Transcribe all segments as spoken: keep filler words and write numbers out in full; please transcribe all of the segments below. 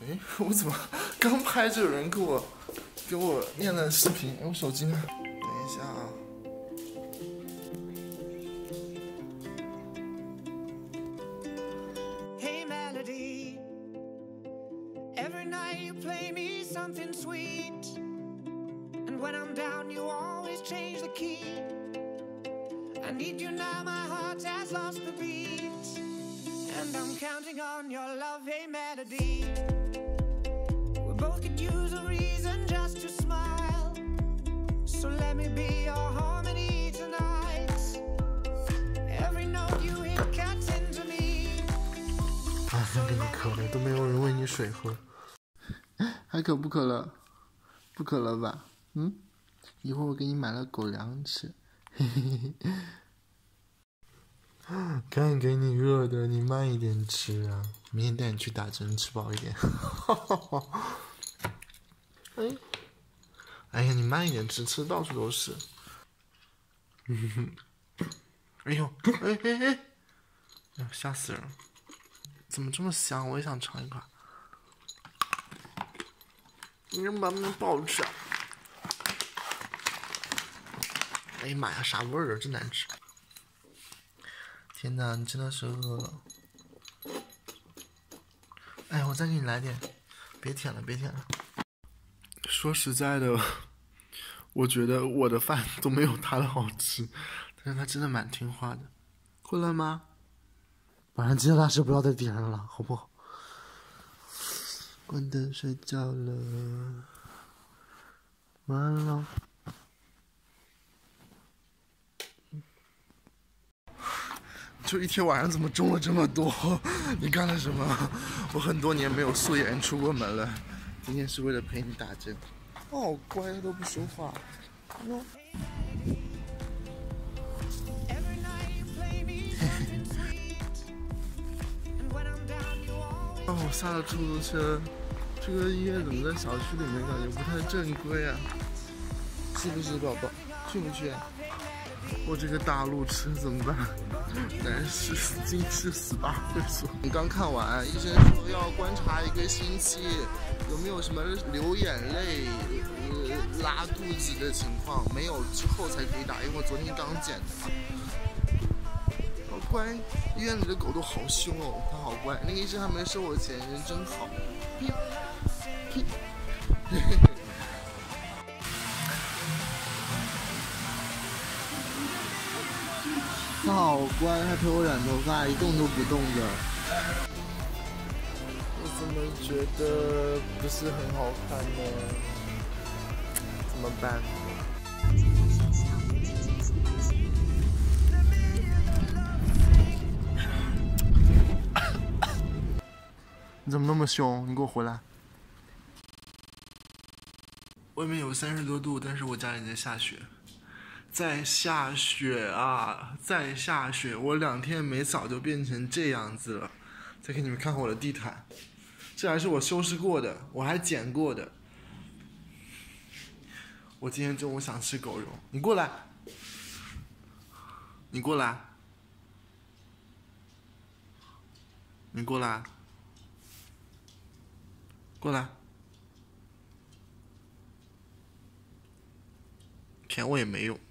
哎，我怎么刚拍就有人给我给我念了视频？哎，我手机呢？等一下啊。 Hey melody, every night you play me something sweet, and when I'm down you always change the key. I need you now, my heart has lost the beat, and I'm counting on your love. Hey melody, we both could use a reason just to smile, so let me be your harmony tonight. Every note you hit cuts into me. 啊，真给你渴了，都没有人喂你水喝，还渴不渴了？不渴了吧？嗯，一会儿我给你买了狗粮吃，嘿嘿嘿。刚给你热的，你慢一点吃啊！明天带你去打针，吃饱一点。哎，哎呀，你慢一点吃，吃的到处都是。哎呦，哎哎哎，哎吓死人了！怎么这么香？我也想尝一块。你能把那不好吃啊？哎呀妈呀，啥味儿啊？真难吃！天哪，你真的是饿了。哎，我再给你来点，别舔了，别舔了。说实在的，我觉得我的饭都没有他的好吃，但是他真的蛮听话的。困了吗？晚上记得拉屎不要在地上了，好不好？关灯睡觉了，晚安了。就一天晚上怎么中了这么多？你干了什么？我很多年没有素颜出过门了，今天是为了陪你打针。哦，乖，他都不说话。哦，哦，我下了出租车，这个医院怎么在小区里面？感觉不太正规啊，是不是，宝宝？去不去？我这个大路痴怎么办？男士今世十八会所。你刚看完，医生说要观察一个星期，有没有什么流眼泪、呃、拉肚子的情况，没有之后才可以打，因为我昨天刚剪的。好乖，医院里的狗都好凶哦，它好乖。那个医生还没收我钱，人真好。他好乖，还陪我染头发，一动都不动的。我怎么觉得不是很好看呢？怎么办？你怎么那么凶？你给我回来！外面有三十多度，但是我家里在下雪。在下雪啊，在下雪！我两天没扫就变成这样子了。再给你们看看我的地毯，这还是我收拾过的，我还剪过的。我今天中午想吃狗肉，你过来，你过来，你过来，过来，舔我也没用。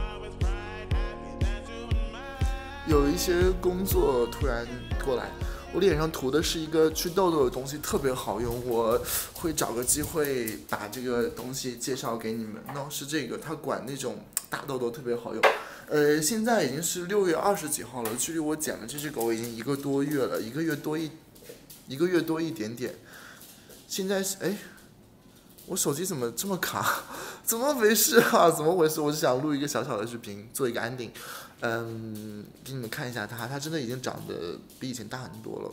有一些工作突然过来， 我脸上涂的是一个祛痘痘的东西，特别好用。我会找个机会把这个东西介绍给你们。那是这个，它管那种大痘痘特别好用。呃，现在已经是六月二十几号了，距离我捡了这只狗已经一个多月了，一个月多一，一个月多一点点。现在是哎，我手机怎么这么卡？怎么回事啊？怎么回事？我是想录一个小小的视频，做一个安定。嗯，给你们看一下它，它真的已经长得比以前大很多了。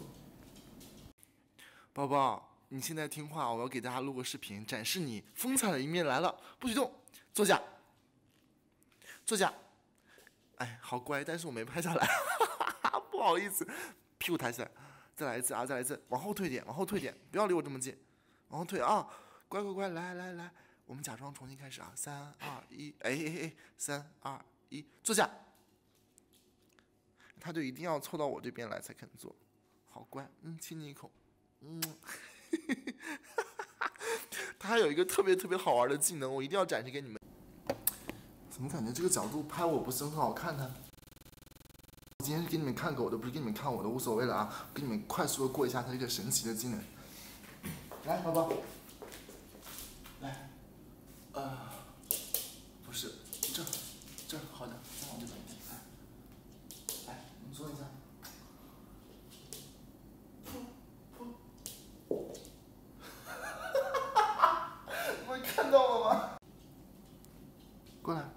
宝宝，你现在听话，我要给大家录个视频，展示你风采的一面来了。不许动，坐下，坐下。哎，好乖，但是我没拍下来，不好意思。屁股抬起来，再来一次啊，再来一次，往后退点，往后退点，不要离我这么近，往后退啊，乖乖乖，来来来，我们假装重新开始啊，三二一，哎哎哎，三二一，坐下。他就一定要凑到我这边来才肯做，好乖，嗯，亲你一口，嗯，他还有一个特别特别好玩的技能，我一定要展示给你们。怎么感觉这个角度拍我不是很好看呢？我今天是给你们看狗的，不是给你们看我的，无所谓了啊，给你们快速的过一下它这个神奇的技能。来，宝宝，来，呃，不是，这，这，好的，再往这边。说一下，你们看到了吗？过来，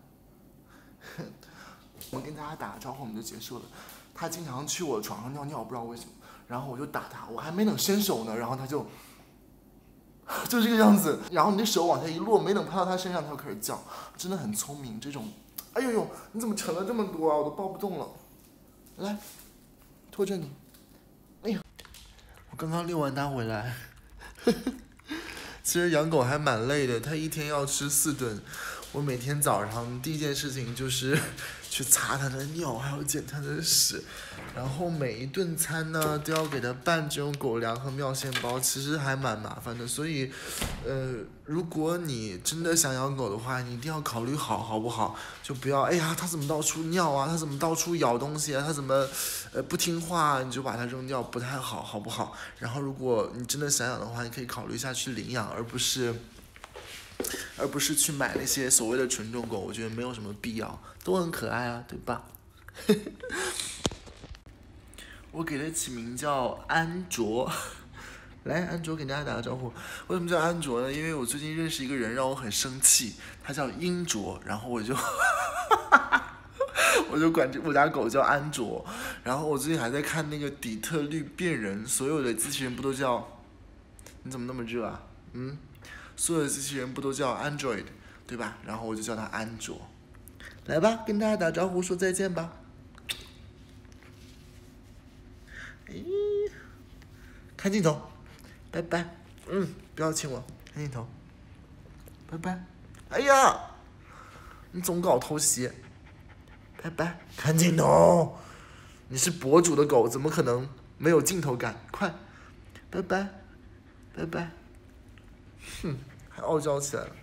我跟大家打个招呼，我们就结束了。他经常去我床上尿尿，不知道为什么，然后我就打他，我还没等伸手呢，然后他就就这个样子，然后你的手往下一落，没等拍到他身上，他就开始叫，真的很聪明。这种，哎呦呦，你怎么沉了这么多啊？我都抱不动了，来。拖着你，哎呀！我刚刚遛完它回来。其实养狗还蛮累的，它一天要吃四顿。我每天早上第一件事情就是去擦它的尿，还有捡它的屎。然后每一顿餐呢都要给它拌这种狗粮和妙线包，其实还蛮麻烦的。所以，呃，如果你真的想养狗的话，你一定要考虑好，好不好？就不要，哎呀，它怎么到处尿啊？它怎么到处咬东西啊？它怎么，呃，不听话，你就把它扔掉，不太好，好不好？然后，如果你真的想养的话，你可以考虑一下去领养，而不是。而不是去买那些所谓的纯种狗，我觉得没有什么必要，都很可爱啊，对吧？我给它起名叫安卓，来，安卓给大家打个招呼。为什么叫安卓呢？因为我最近认识一个人让我很生气，他叫英卓，然后我就，我就管这我家狗叫安卓。然后我最近还在看那个底特律变人，所有的机器人不都叫？你怎么那么热啊？嗯？所有的机器人不都叫 Android， 对吧？然后我就叫它安卓。来吧，跟大家打招呼，说再见吧。哎，看镜头，拜拜。嗯，不要亲我，看镜头，拜拜。哎呀，你总搞偷袭。拜拜，看镜头。你是博主的狗，怎么可能没有镜头感？快，拜拜，拜拜。哼，还傲娇起来了。